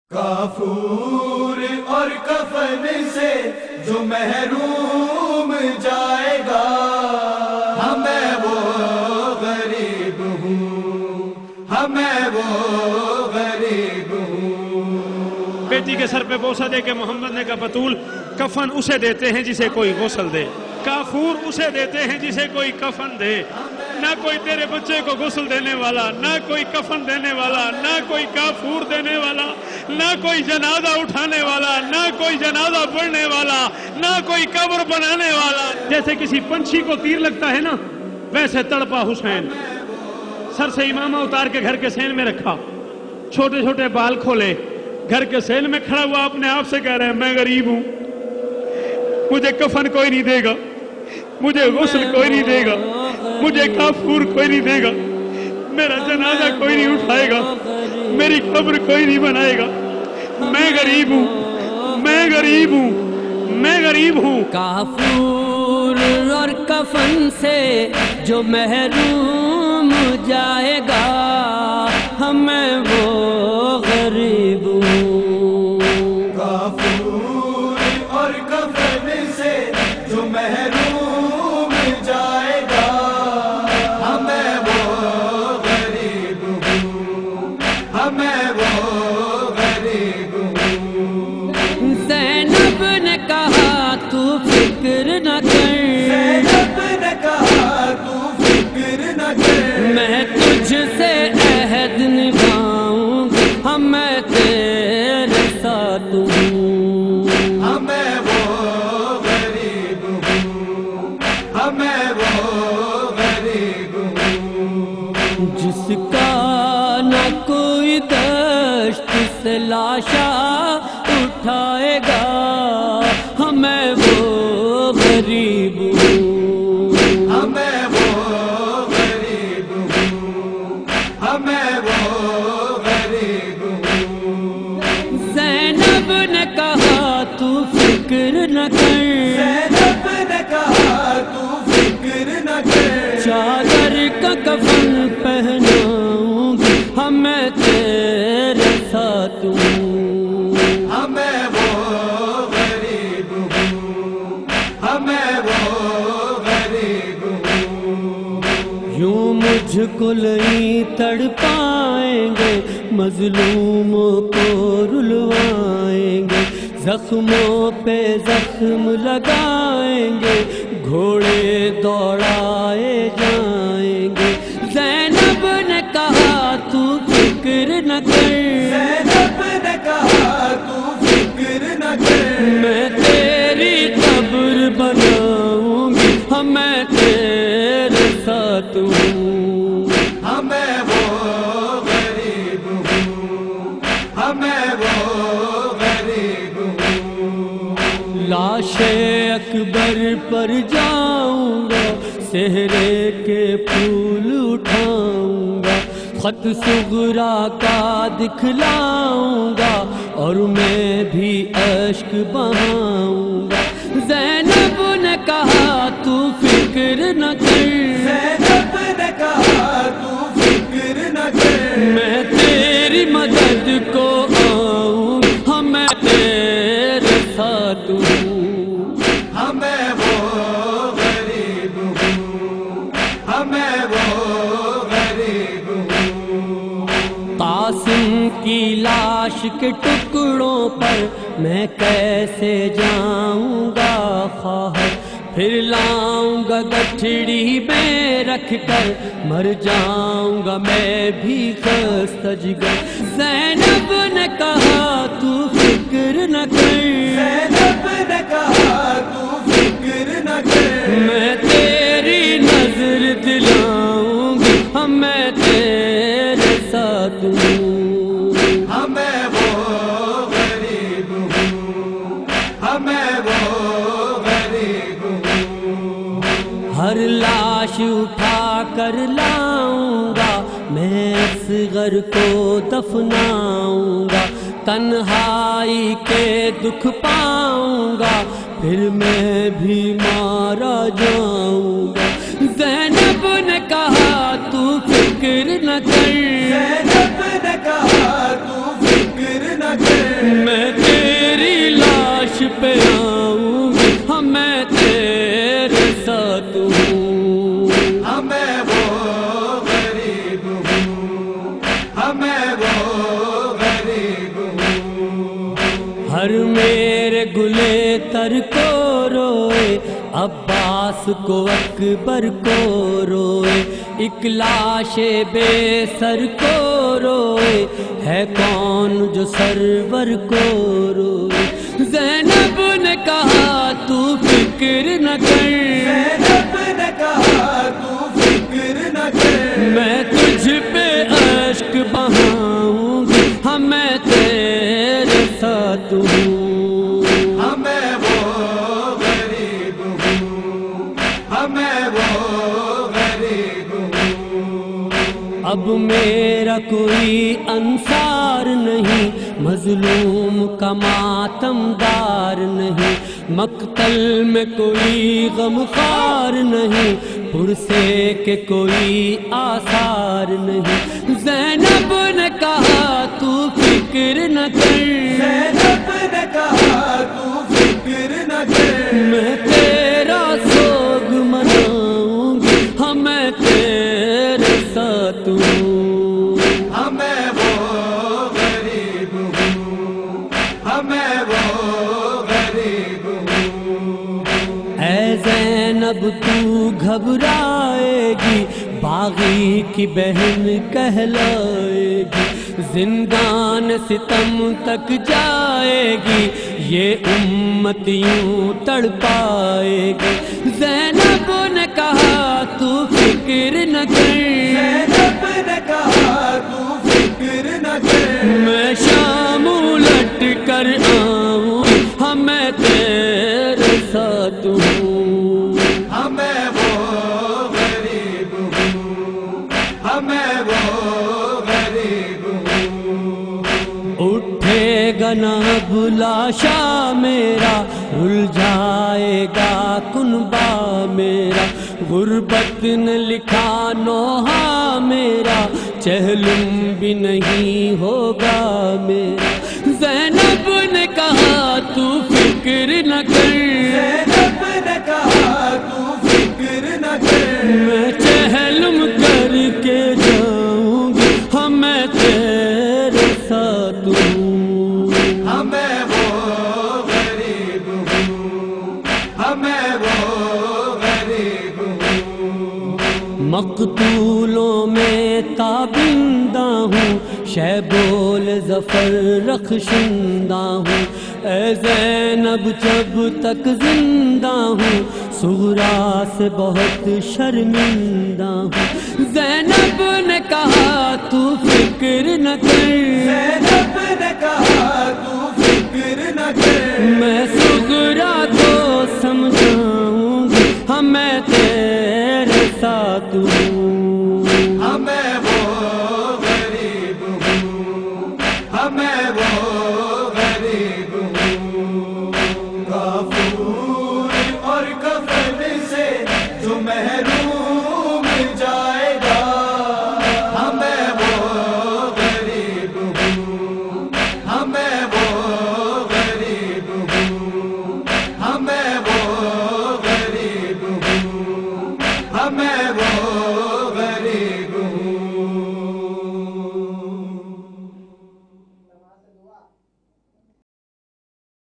کافور اور کفن سے جو محروم جائے گا، ہمیں وہ غریب ہوں، ہمیں وہ غریب ہوں۔ بیٹی کے سر پہ بوسہ دے کے محمد نے کہا بطول کفن اسے دیتے ہیں جسے کوئی غسل دے، کافور اسے دیتے ہیں جسے کوئی کفن دے۔ نہ کوئی تیرے بچے کو غسل دینے والا، نہ کوئی کفن دینے والا، نہ کوئی کافور دینے والا، نہ کوئی جنازہ اٹھانے والا، نہ کوئی جنازہ پڑھنے والا، نہ کوئی قبر بنانے والا۔ جیسے کسی پنچھی کو تیر لگتا ہے نا، ویسے تڑپا حسین۔ سر سے امامہ اتار کے گھر کے سین میں رکھا، چھوٹے چھوٹے بال کھولے، گھر کے سین میں کھڑا ہوا اپنے آپ سے کہہ رہے ہیں میں غریب ہوں، مجھے کفن کوئی نہیں دے گا، مجھے غسل کوئی نہیں دے گا، مجھے کافور کوئی نہیں دے گا، میرا جنازہ کوئی نہیں اٹھائے گا، میری قبر کوئی نہیں بنائے گا، میں غریب ہوں، میں غریب ہوں، میں غریب ہوں۔ کافور اور کفن سے جو محروم جائے گا، ہمیں وہ غریب ہوں۔ کافور اور کفن سے جو محروم جائے گا، ہمیں وہ غریب ہوں، ہمیں وہ غریب ہوں۔ زینب نے کہا تو فکر نہ کر، زینب نے کہا تو فکر نہ کر، میں تجھ سے عہد نبھاؤں گی، ہمیں تیرے ساتھ ہوں۔ ہمیں وہ غریب ہوں، ہمیں وہ غریب ہوں۔ جس کا نہ کوئی دشت سے لاشا اٹھائے گا، ہمیں وہ غریب ہوں۔ ہمیں وہ غریب ہوں، ہمیں وہ غریب ہوں۔ زینب نے کہا تو فکر نہ کر، زینب نے کہا تو فکر نہ کر، چادر کا کفن پہناؤں گی، ہمیں تیرے ساتھ ہوں۔ ہمیں وہ غریب ہوں، ہمیں وہ غریب ہوں۔ یوں مجھ کو نہیں تڑ پائیں گے، مظلوموں کو رلوائیں گے، زخموں پہ زخم لگائیں گے، گھوڑے دوڑائے جائیں گے۔ زینب نے کہا تو فکر نہ کر، زینب نے کہا تو فکر نہ کر، میں تیری قبر بناؤں گی، ہمیں تیرے ساتھ ہوں۔ ہمیں وہ غریب ہوں، ہمیں وہ غریب ہوں۔ لاش اکبر پر جاؤں گا، صحرے کے پھول اٹھاؤں گا، خط صغرا کا دکھلاؤں گا، اور میں بھی اشک بہاؤں گا۔ زینب نے کہا تو فکر نہ کر، زینب نے کہا تو فکر نہ کر، میں تیری مدد کو آؤں، ہمیں تیرے ساتھ ہوں۔ ہمیں وہ غریب ہوں، ہمیں وہ غریب ہوں۔ قاسم کی لاش کے ٹکڑوں پر میں کیسے جاؤں گا خواہر، پھر لاؤں گا گٹھڑی میں رکھ کر، مر جاؤں گا میں بھی خستہ جگر۔ زینب نے کہا تو فکر نہ کر، زینب نے کہا تو فکر نہ کر، میں تیری نظر دلاؤں گی، ہمیں تیرے ساتھ ہوں۔ ہمیں وہ غریب ہوں، ہمیں وہ غریب ہوں۔ ہر لاش اٹھا کر لاؤں گا، میں اصغر کو دفناؤں گا، تنہائی کے دکھ پاؤں گا، پھر میں بھی مارا جاؤں گا۔ زینب نے کہا تو فکر نہ کر، زینب نے کہا تو فکر نہ کر، ہاں میں تیرے ساتھ ہوں، ہاں میں وہ غریب ہوں، ہاں میں وہ غریب ہوں۔ ہر میرے گلے تر کو روئے، عباس کو اکبر کو روئے، ایک لاش بے سر کو روئے، ہے کون جو سرور کو روئے۔ زینب نے کہا تو فکر نہ کر، زینب نے کہا تو فکر نہ کر، میں تجھ پہ اشک بہاؤں گی، ہاں میں تیرے ساتھ ہوں، ہاں میں وہ غریب ہوں، ہاں میں وہ غریب ہوں۔ اب میرا کوئی انصار نہیں، مظلوم کا ماتم دار نہیں، مقتل میں کوئی غمخوار نہیں، پرسے کے کوئی آثار نہیں۔ زینب نے کہا تو فکر نہ کر، زینب نے کہا تو فکر نہ کر، میں تیرا سوگ مناؤں گی، ہاں میں تیرے ساتھ ہوں، ہاں میں وہ غریب ہوں، ہاں میں وہ غریب ہوں۔ اے زینب تو گھبرائے گی، باغی کی بہن کہلائے گی، زندان ستم تک جائے گی، یہ امت یوں تڑپائے گی۔ زینب نے کہا تو فکر نہ کر، زینب نے کہا تو فکر نہ کر، میں شام الٹ کر آؤں، ہاں میں تیرے ساتھ ہوں، ہاں میں وہ غریب ہوں، ہاں میں وہ غریب ہوں۔ اٹھے گا نہ بلاشا میرا، رل جائے گا کنبا میرا، غربت نے لکھا نوحہ میرا، چہلم بھی نہیں ہوگا میرا۔ زینب نے کہا تو فکر نہ کر، زینب نے کہا تو فکر نہ کر، میں چہلم کر کے جاؤں گی، ہاں میں تیرے ساتھ ہوں، ہاں میں وہ غریب ہوں، ہاں میں وہ غریب ہوں۔ مقتولوں میں تابندہ ہوں، شیبول ظفر رخشندہ ہوں، اے زینب جب تک زندہ ہوں، صغرا سے بہت شرمندہ ہوں۔ زینب نے کہا تو فکر نہ کر، زینب نے کہا تو فکر نہ کر، میں صغرا کو سمجھاؤں گی، ہاں میں تیرے ساتھ ہوں، ہاں میں وہ غریب ہوں، ہاں میں وہ غریب ہوں۔ غفور اور کفن سے جو محروم جائے گا، ہاں میں وہ غریب ہوں، ہاں میں وہ غریب ہوں، ہاں میں وہ غریب ہوں، ہاں میں وہ